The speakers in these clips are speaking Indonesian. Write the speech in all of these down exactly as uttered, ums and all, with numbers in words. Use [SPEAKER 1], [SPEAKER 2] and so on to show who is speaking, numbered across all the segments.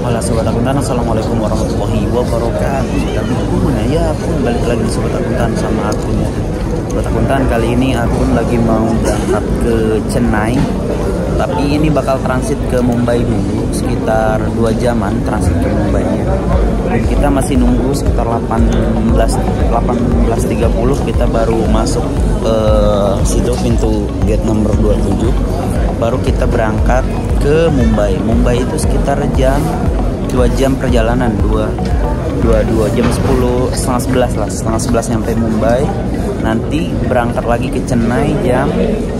[SPEAKER 1] Halo Sobat Akuntan, Assalamualaikum warahmatullahi wabarakatuh. Dan bukunya ya akun balik lagi di Sobat Akuntan sama akunnya. Sobat Akuntan, kali ini akun lagi mau berangkat ke Chennai, tapi ini bakal transit ke Mumbai dulu, sekitar dua jaman transit ke Mumbai. Dan kita masih nunggu sekitar delapan belas tiga puluh kita baru masuk ke situ, pintu gate nomor dua puluh tujuh. Baru kita berangkat ke Mumbai. Mumbai itu sekitar jam dua jam perjalanan, dua dua dua jam sepuluh setengah sebelas lah, setengah sebelas nyampe Mumbai. Nanti berangkat lagi ke Chennai jam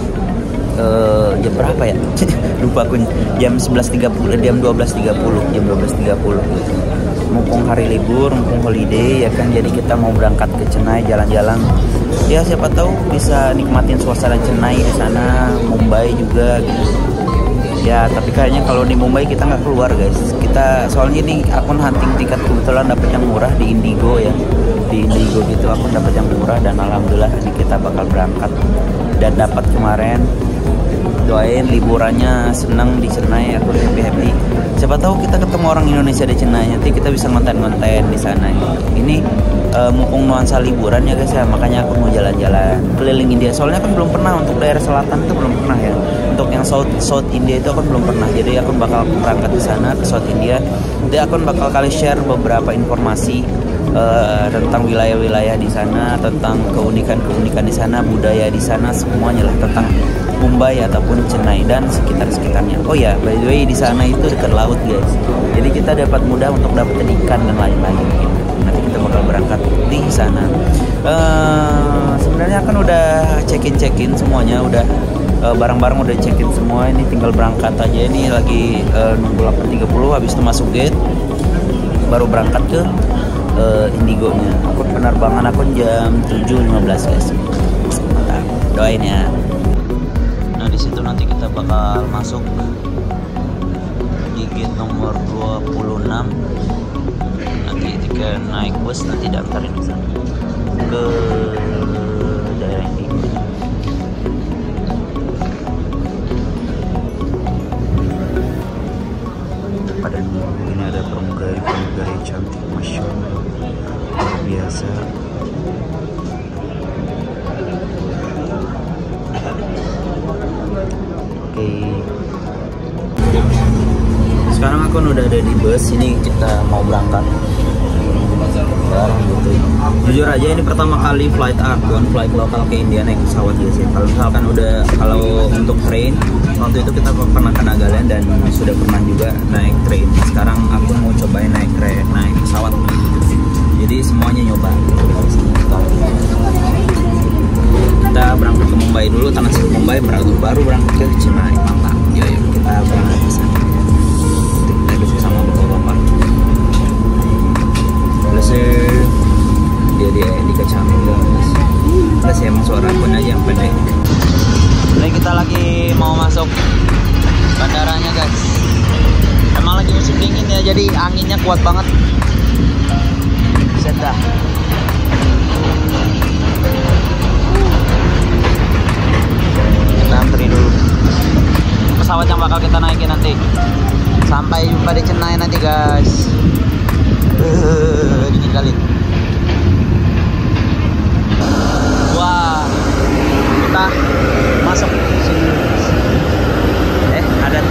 [SPEAKER 1] uh, jam berapa ya? Lupa aku, jam sebelas tiga puluh, jam dua belas tiga puluh, jam dua belas tiga puluh. Mumpung hari libur, mumpung holiday ya kan, jadi kita mau berangkat ke Chennai jalan-jalan. Ya siapa tahu bisa nikmatin suasana Chennai di sana, Mumbai juga gitu. Ya tapi kayaknya kalau di Mumbai kita nggak keluar guys. Kita soalnya ini akun hunting tiket kebetulan dapat yang murah di Indigo ya. Di Indigo gitu akun dapat yang murah dan alhamdulillah ini kita bakal berangkat dan dapat kemarin. Doain liburannya senang di Chennai, aku happy happy. Siapa tahu kita ketemu orang Indonesia di Chennai, nanti kita bisa ngonten-ngonten di sana. Ini uh, mumpung nuansa liburan ya guys ya, makanya aku mau jalan-jalan keliling India. Soalnya kan belum pernah untuk daerah selatan itu belum pernah ya. Untuk yang South South India itu aku belum pernah. Jadi aku bakal berangkat di sana ke South India. Jadi aku bakal kali share beberapa informasi uh, tentang wilayah-wilayah di sana, tentang keunikan-keunikan di sana, budaya di sana, semuanya lah tentang Mumbai ataupun Chennai dan sekitar-sekitarnya. Oh ya, by the way di sana itu dekat laut guys. Jadi kita dapat mudah untuk dapetin ikan dan lain-lain. Gitu. Nanti kita bakal berangkat di sana. Uh, sebenarnya kan udah check-in check-in semuanya, udah barang-barang uh, udah check-in semua. Ini tinggal berangkat aja. Ini lagi uh, nunggu delapan tiga puluh, habis itu masuk gate, baru berangkat ke uh, Indigo-nya. Akun penerbangan akun jam tujuh lima belas guys. Mantap. Doain ya. Nah di situ nanti kita bakal masuk di gate nomor dua puluh enam. Nanti jika naik bus nanti diantarin ke sana ke daerah ini. Pada ini ada pramugari-pramugari cantik, masya Allah, luar biasa. Oke, sekarang aku udah ada di bus. Ini kita mau berangkat. Gitu. Jujur aja ini pertama kali flight akun, flight lokal ke India naik pesawat ya sih. Kalau misalkan udah, kalau untuk train waktu itu kita pernah ke Nagaland dan sudah pernah juga naik train. Sekarang aku mau cobain naik train, naik pesawat. Jadi semuanya nyoba. Kita berangkat ke Mumbai dulu, transit ke Mumbai, baru baru berangkat ke Chennai. Mantap. Ya, ya kita berangkat ke sana. Kita diskusi sama bapak-bapak. Blazer, dia dia di kacamata guys. Plus emang suara pun aja yang pendek. Ini kita lagi mau masuk bandaranya guys. Emang lagi musim dingin ya, jadi anginnya kuat banget. Set dah. Kita antri dulu pesawat yang bakal kita naikin nanti. Sampai jumpa di Chennai nanti guys. Uh, dingin kali. Wah, kita masuk sini. Eh, ada.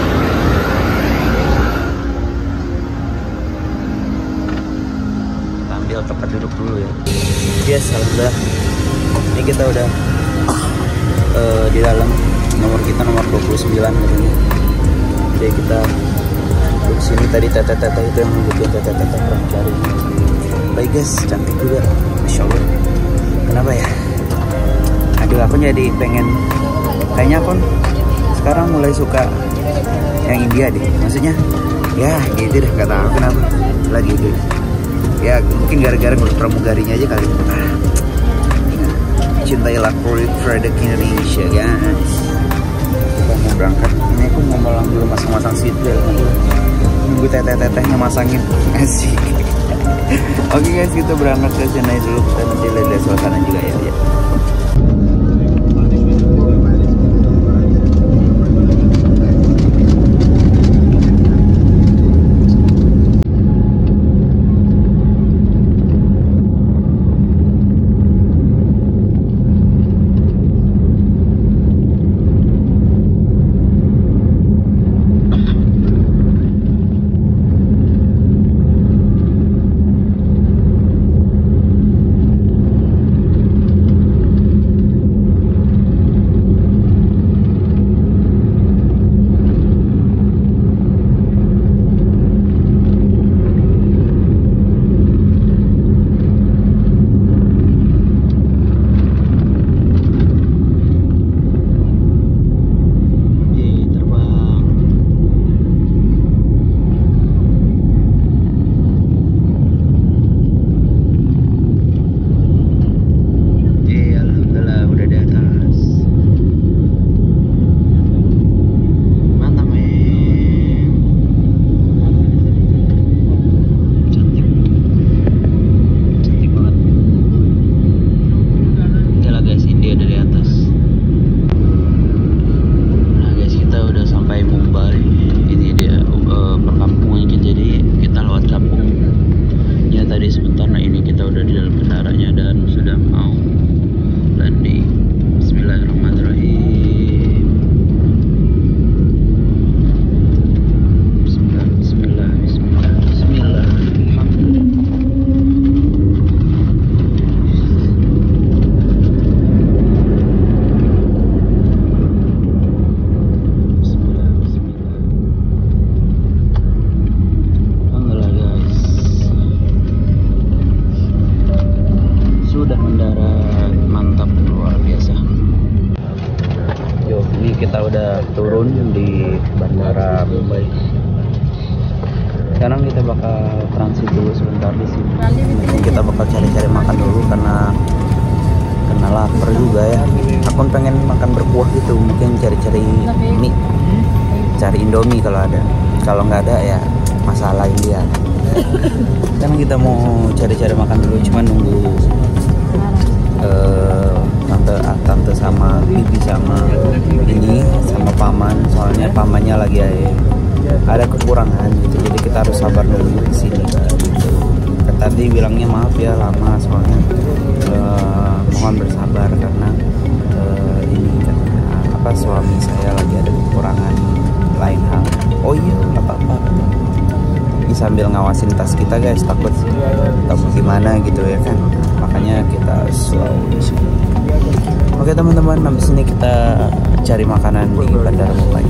[SPEAKER 1] Kita ambil tempat duduk dulu ya. Yes, alhamdulillah. Ini kita udah uh, di dalam. Nomor kita nomor dua puluh sembilan katanya. Jadi kita duduk sini. Tadi tete-tete itu yang nungguin tete-tete pramugari. Baik guys, cantik juga, masya Allah. Kenapa ya? Aduh, aku jadi pengen, kayaknya aku sekarang mulai suka yang India deh. Maksudnya ya gitu deh, nggak tahu kenapa lagi gitu. Ya mungkin gara-gara pramugarinya aja kali. Ah, cintailah produk Indonesia guys. Kita mau berangkat. Ini aku mau malang dulu, masang-masang seatbelt. Nunggu teteh-tetehnya masangin. Asik. Oke guys, kita berangkat ke Chennai dulu. Kita nanti lihat suasana juga ya, ya. turun di Bandara Mumbai. Sekarang kita bakal transit dulu sebentar di sini. Mungkin kita bakal cari-cari makan dulu karena karena lapar juga ya. Aku pengen makan berkuah gitu, mungkin cari-cari mie, cari Indomie kalau ada. Kalau nggak ada ya masalah dia. Kan kita mau cari-cari makan dulu, cuma nunggu uh, tante tante sama bibi sama ini sama paman, soalnya pamannya lagi ada kekurangan gitu, jadi kita harus sabar dulu di sini. Kan tadi bilangnya maaf ya lama, soalnya uh, mohon bersabar karena uh, ini kan apa suami saya lagi ada kekurangan lain hal. Oh iya nggak apa-apa. Ini sambil ngawasin tas kita guys, takut takut gimana gitu ya kan, makanya kita slow. Oke teman-teman, habis ini kita cari makanan di Bandara Mumbai.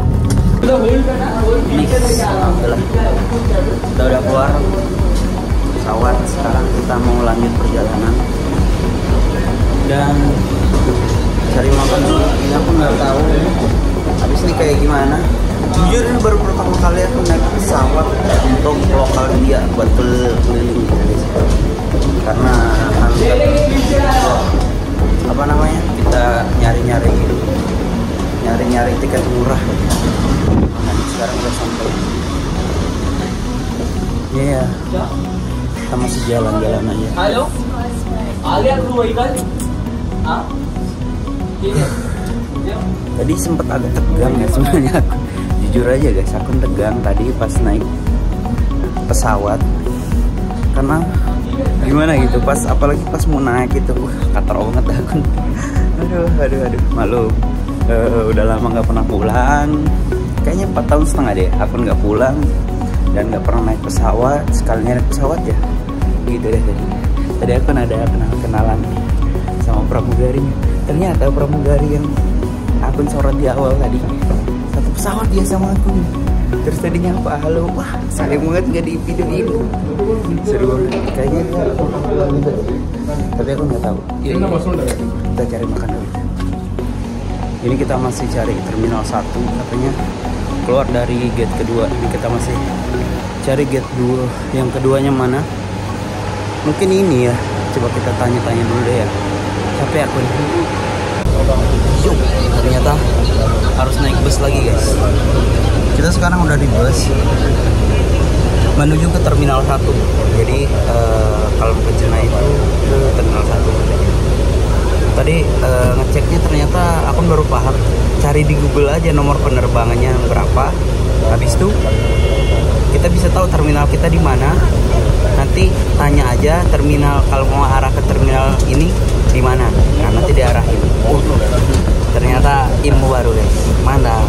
[SPEAKER 1] Ini adalah kita udah keluar pesawat, sekarang kita mau lanjut perjalanan dan cari makan dulu. Ini aku nggak tahu habis ini kayak gimana. Jujur ini baru pertama kali aku naik pesawat untuk lokal India buat keliling karena hampir apa namanya kita nyari-nyari nyari-nyari tiket murah. Nah, sekarang udah sampai. Iya, yeah. Kita masih jalan-jalan aja. Halo, alian Ruwaiban? Ah, tadi sempat agak tegang ya sebenarnya aku. Jujur aja guys, aku tegang tadi pas naik pesawat karena gimana gitu, pas apalagi pas mau naik itu uh, kater banget aku. Aduh, aduh, aduh, malu. Uh, udah lama nggak pernah pulang, kayaknya empat tahun setengah deh aku nggak pulang dan nggak pernah naik pesawat. Sekalinya naik pesawat ya gitu deh. Tadi tadi aku ada kenal-kenalan sama pramugarinya. Ternyata pramugari yang akun sorot di awal tadi satu pesawat dia sama aku. Terus tadinya apa, halo, wah sayang banget nggak di video ini, seru banget kayaknya dia tapi aku nggak tahu. Kita cari makan dulu. Ini kita masih cari terminal satu, katanya keluar dari gate kedua. Ini kita masih cari gate dua, yang keduanya mana, mungkin ini ya, coba kita tanya-tanya dulu deh ya. Capek aku nih. Yuk, ternyata harus naik bus lagi guys. Kita sekarang udah di bus menuju ke terminal satu. Jadi uh, kalau ke Chennai itu ke terminal satu. Tadi uh, ngeceknya ternyata aku baru paham. Cari di Google aja nomor penerbangannya berapa. Habis itu kita bisa tahu terminal kita di mana. Nanti tanya aja terminal, kalau mau arah ke terminal ini di mana. Nah, nanti diarahin. Oh, ternyata ilmu baru guys. Mantap.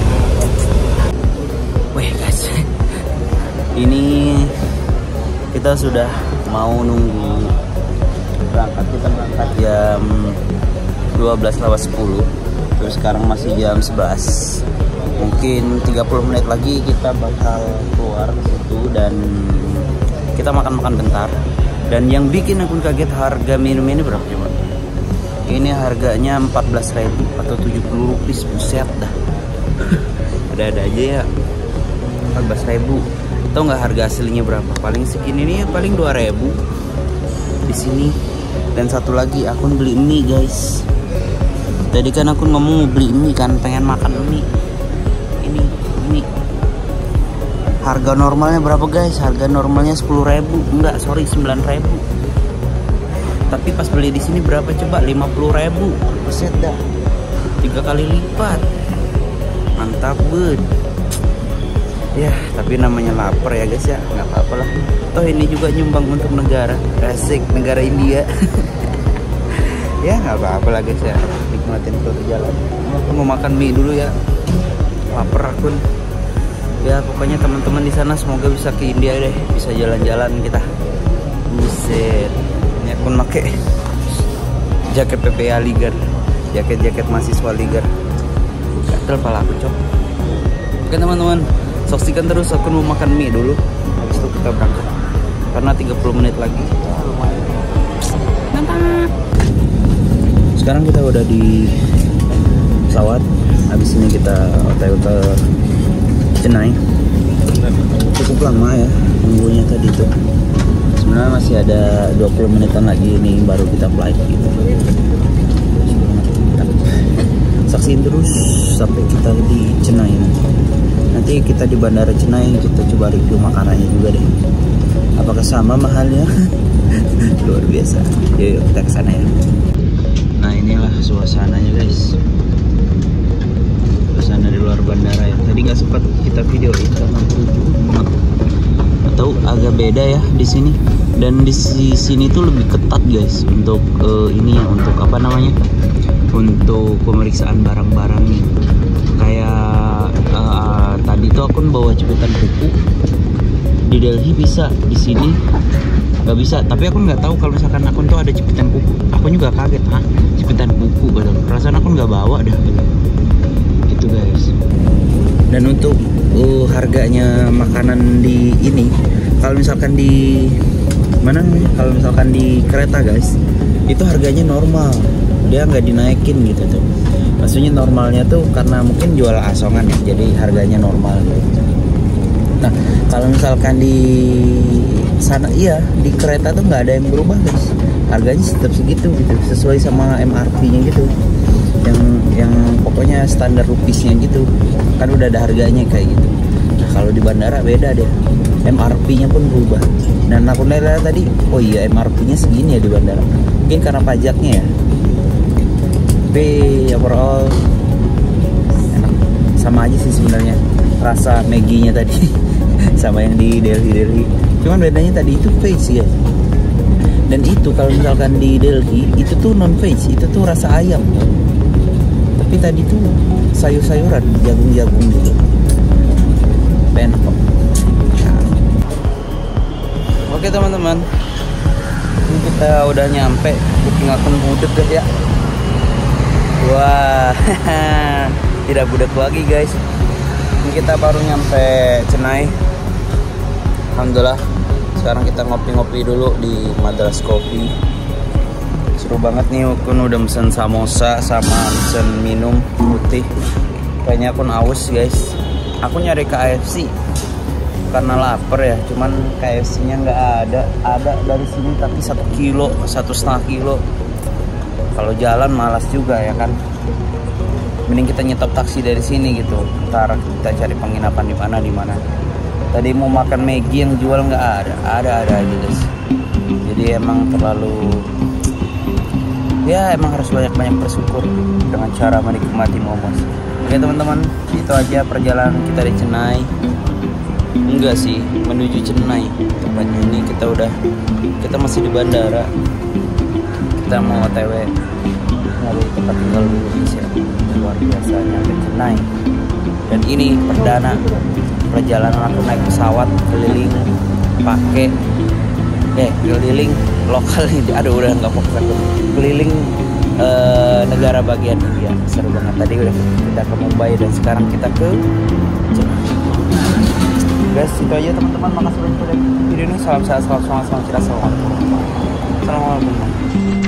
[SPEAKER 1] Wih guys, ini kita sudah mau nunggu berangkat. Kita berangkat jam dua belas lewat sepuluh. Terus sekarang masih jam sebelas. Mungkin tiga puluh menit lagi kita bakal keluar ke situ dan kita makan-makan bentar. Dan yang bikin aku kaget, harga minum ini berapa coba? Ini harganya empat belas ribu atau tujuh puluh rupiah, buset dah. Ada-ada aja ya. empat belas ribu. Tahu nggak harga aslinya berapa? Paling segini nih, paling dua ribu di sini. Dan satu lagi, aku beli mie guys. Tadi kan aku ngomong mau beli mie kan, pengen makan mie. Ini mie. Harga normalnya berapa guys? Harga normalnya sepuluh ribu. Enggak, sorry, sembilan ribu. Tapi pas beli di sini berapa coba? lima puluh ribu. Buset dah. Tiga kali lipat. Mantap banget. Ya, tapi namanya lapar ya guys ya, nggak apa-apa lah. Toh ini juga nyumbang untuk negara, asik, negara India. Ya nggak apa-apa lah guys ya, nikmatin perjalanan. Aku mau makan mie dulu ya, lapar aku. Ya pokoknya teman-teman di sana semoga bisa ke India deh, bisa jalan-jalan kita. Buset, ini aku pakai jaket P P A Ligar, jaket-jaket mahasiswa Ligar. Gatel pala aku cok. Oke teman-teman, saksikan terus, aku mau makan mie dulu. Habis itu kita berangkat karena tiga puluh menit lagi. Mantap. Sekarang kita udah di pesawat. Habis ini kita O T W ke Chennai. Cukup lama ya tunggunya tadi tuh. Sebenarnya masih ada dua puluh menitan lagi ini baru kita flight gitu. Saksiin terus sampai kita di Chennai nanti. Nanti kita di bandara Chennai kita coba review makanannya juga deh. Apakah sama mahalnya? Luar biasa. Yuk, yuk kita kesana ya. Nah inilah suasananya guys. Suasana di luar bandara ya. Tadi nggak sempat kita videoin karena atau agak beda ya di sini. Dan di sini tuh lebih ketat guys untuk uh, ini ya, untuk apa namanya? Untuk pemeriksaan barang-barangnya. Kayak uh, tadi tuh aku bawa jepitan kuku. Di Delhi bisa, di sini nggak bisa. Tapi aku nggak tahu kalau misalkan akun tuh ada jepitan kuku. Aku juga kaget, ah jepitan kuku gitu. Perasaan aku nggak bawa dah gitu. Gitu guys. Dan untuk uh, harganya makanan di ini, kalau misalkan di mana nih? Kalau misalkan di kereta guys, itu harganya normal. Dia nggak dinaikin gitu tuh. Maksudnya normalnya tuh karena mungkin jual asongan ya, jadi harganya normal gitu. Nah kalau misalkan di sana iya di kereta tuh nggak ada yang berubah guys, harganya tetap segitu gitu, sesuai sama M R P-nya gitu, yang yang pokoknya standar rupiahnya gitu kan udah ada harganya kayak gitu. Nah kalau di bandara beda deh, M R P-nya pun berubah. Dan aku lihat tadi, oh iya M R P-nya segini ya di bandara, mungkin karena pajaknya ya. Tapi overall enak, sama aja sih sebenarnya rasa Maggi-nya tadi sama yang di Delhi Delhi. Cuman bedanya tadi itu veg ya. Dan itu kalau misalkan di Delhi itu tuh non veg, itu tuh rasa ayam. Tapi tadi tuh sayur-sayuran, jagung-jagung gitu. Enak kok. Oke teman-teman, ini kita udah nyampe booking akun budek guys ya. Wah, tidak budek lagi guys. Ini kita baru nyampe Chennai. Alhamdulillah. Sekarang kita ngopi-ngopi dulu di Madras Coffee. Seru banget nih, Akun udah mesen samosa sama mesen minum putih. Kayaknya Akun aus guys. Aku nyari K F C karena lapar ya. Cuman K F C-nya nggak ada. Ada dari sini tapi satu kilo, satu setengah kilo. Kalau jalan malas juga ya kan. Mending kita nyetop taksi dari sini gitu. Ntar kita cari penginapan di mana di mana. Tadi mau makan Maggi yang jual nggak ada, ada ada aja guys. Jadi emang terlalu, ya emang harus banyak-banyak bersyukur dengan cara menikmati momos. Oke teman-teman, itu aja perjalanan kita di Chennai. Enggak sih, menuju Chennai. Tepatnya ini kita udah, kita masih di bandara. Kita mau O T W nyari tempat tinggal dulu Indonesia. Luar biasa nyampe Chennai. Dan ini perdana perjalanan aku naik pesawat keliling pakai eh keliling lokal ini. Aduh udah nggak fokus aku. Keliling eh, negara bagian India. Seru banget. Tadi udah kita ke Mumbai dan sekarang kita ke Chennai. Guys, itu aja teman-teman. Makasih banyak udah video ini. Salam sehat, salam semangat, salam cerdas, salam. Assalamualaikum.